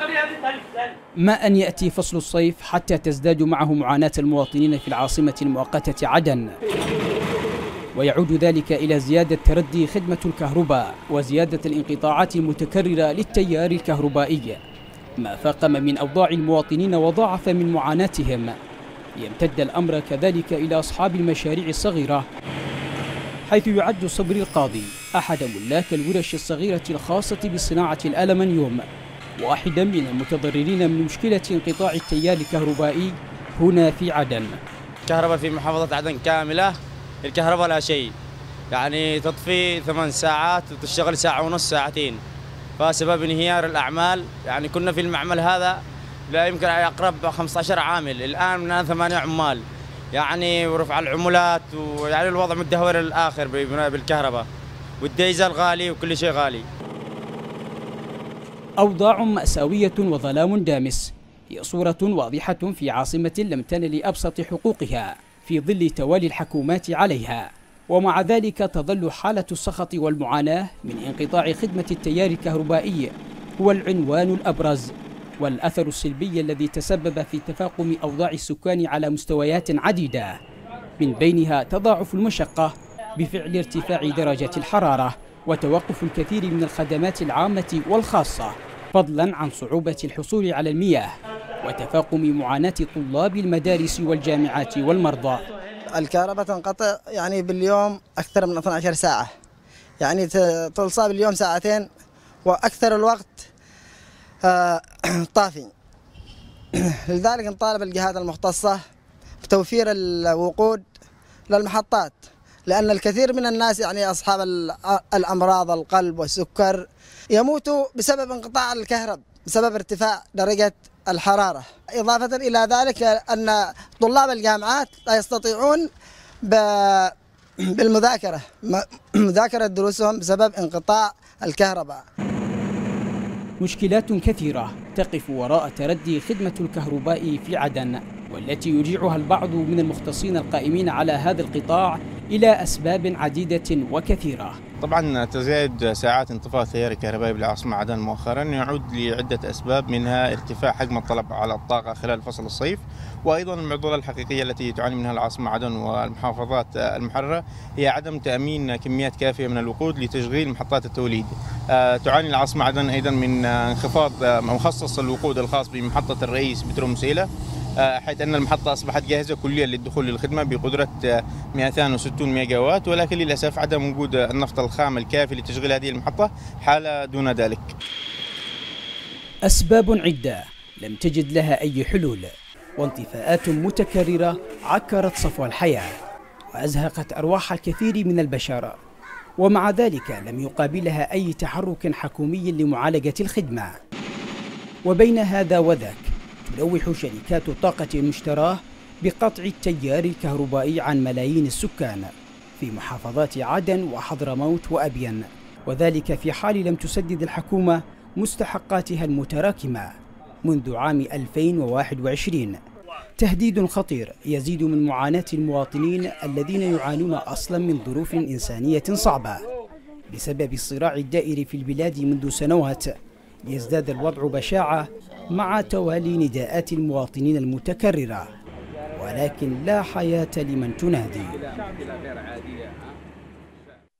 ما أن يأتي فصل الصيف حتى تزداد معه معاناة المواطنين في العاصمة المؤقتة عدن، ويعود ذلك إلى زيادة تردي خدمة الكهرباء وزيادة الانقطاعات المتكررة للتيار الكهربائي، ما فاقم من أوضاع المواطنين وضاعف من معاناتهم. يمتد الأمر كذلك إلى أصحاب المشاريع الصغيرة، حيث يعد صبري القاضي أحد ملاك الورش الصغيرة الخاصة بصناعة الألمنيوم واحدا من المتضررين من مشكلة انقطاع التيار الكهربائي هنا في عدن. الكهرباء في محافظة عدن كاملة، الكهرباء لا شيء، يعني تطفي 8 ساعات وتشتغل ساعة ونص ساعتين، فسبب انهيار الأعمال. يعني كنا في المعمل هذا لا يمكن أقرب 15 عامل، الآن من 8 عمال، يعني ورفع العمولات، ويعني الوضع متدهور للآخر بالكهرباء، والديزل غالي وكل شيء غالي. أوضاع مأساوية وظلام دامس هي صورة واضحة في عاصمة لم تنل أبسط حقوقها في ظل توالي الحكومات عليها، ومع ذلك تظل حالة السخط والمعاناة من انقطاع خدمة التيار الكهربائي هو العنوان الأبرز والأثر السلبي الذي تسبب في تفاقم أوضاع السكان على مستويات عديدة، من بينها تضاعف المشقة بفعل ارتفاع درجة الحرارة وتوقف الكثير من الخدمات العامة والخاصة، فضلا عن صعوبة الحصول على المياه وتفاقم معاناة طلاب المدارس والجامعات والمرضى. الكهرباء تنقطع يعني باليوم أكثر من 12 ساعة، يعني تلصى باليوم ساعتين وأكثر الوقت طافي. لذلك نطالب الجهات المختصة بتوفير الوقود للمحطات، لأن الكثير من الناس يعني أصحاب الأمراض القلب والسكر يموتوا بسبب انقطاع الكهرباء بسبب ارتفاع درجة الحرارة. إضافة إلى ذلك أن طلاب الجامعات لا يستطيعون بالمذاكرة مذاكرة دروسهم بسبب انقطاع الكهرباء. مشكلات كثيرة تقف وراء تردي خدمة الكهرباء في عدن، والتي يرجعها البعض من المختصين القائمين على هذا القطاع إلى أسباب عديدة وكثيرة. طبعا تزايد ساعات انطفاء التيار الكهربائي بالعاصمة عدن مؤخرا يعود لعدة أسباب، منها ارتفاع حجم الطلب على الطاقة خلال فصل الصيف، وأيضا المعضلة الحقيقية التي تعاني منها العاصمة عدن والمحافظات المحررة هي عدم تأمين كميات كافية من الوقود لتشغيل محطات التوليد. تعاني العاصمة عدن أيضا من انخفاض مخصص الوقود الخاص بمحطة الرئيس بترومسيلة، حيث أن المحطة أصبحت جاهزة كليا للدخول للخدمة بقدرة 260 ميجا وات، ولكن للأسف عدم وجود النفط الخام الكافي لتشغيل هذه المحطة حال دون ذلك. أسباب عدة لم تجد لها أي حلول، وانطفاءات متكررة عكرت صفو الحياة وأزهقت أرواح الكثير من البشر، ومع ذلك لم يقابلها أي تحرك حكومي لمعالجة الخدمة. وبين هذا وذاك تلوح شركات الطاقة المشتراة بقطع التيار الكهربائي عن ملايين السكان في محافظات عدن وحضرموت وأبين، وذلك في حال لم تسدد الحكومة مستحقاتها المتراكمة منذ عام 2021. تهديد خطير يزيد من معاناة المواطنين الذين يعانون أصلا من ظروف إنسانية صعبة بسبب الصراع الدائر في البلاد منذ سنوات، ليزداد الوضع بشاعة مع توالي نداءات المواطنين المتكررة، ولكن لا حياة لمن تنادي.